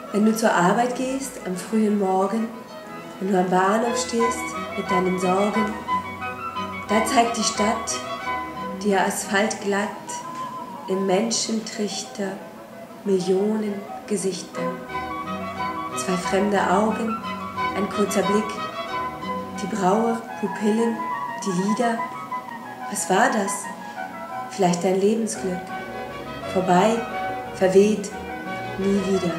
Wenn du zur Arbeit gehst am frühen Morgen, wenn du am Bahnhof stehst mit deinen Sorgen, da zeigt die Stadt dir asphaltglatt im Menschentrichter Millionen Gesichter. Zwei fremde Augen, ein kurzer Blick, die Braue, Pupillen, die Lider. Was war das? Vielleicht dein Lebensglück. Vorbei, verweht, nie wieder.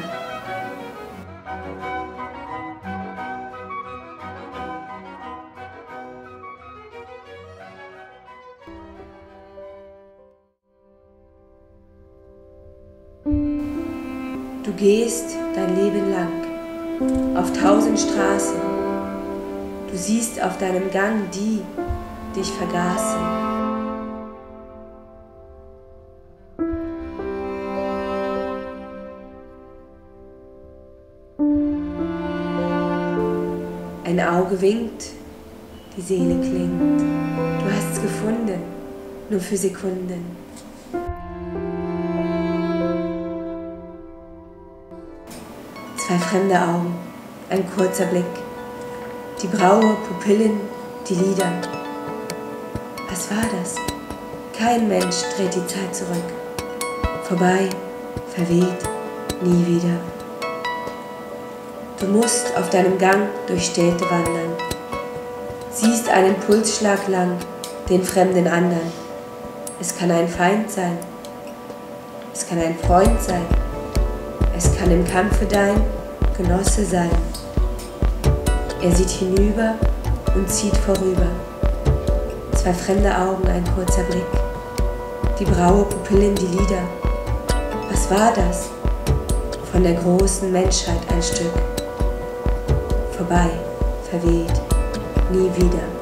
Du gehst dein Leben lang auf 1000 Straßen. Du siehst auf deinem Gang die dich vergaßen. Ein Auge winkt, die Seele klingt. Du hast's gefunden, nur für Sekunden. Zwei fremde Augen, ein kurzer Blick, die Braue, Pupillen, die Lider. Was war das? Kein Mensch dreht die Zeit zurück. Vorbei, verweht, nie wieder. Du musst auf deinem Gang durch Städte wandern, siehst einen Pulsschlag lang den fremden anderen. Es kann ein Feind sein, es kann ein Freund sein, es kann im Kampfe dein Genosse sein. Er sieht hinüber und zieht vorüber. Zwei fremde Augen, ein kurzer Blick, die Braue, Pupillen, die Lider. Was war das? Von der großen Menschheit ein Stück. Vorbei, verweht, nie wieder.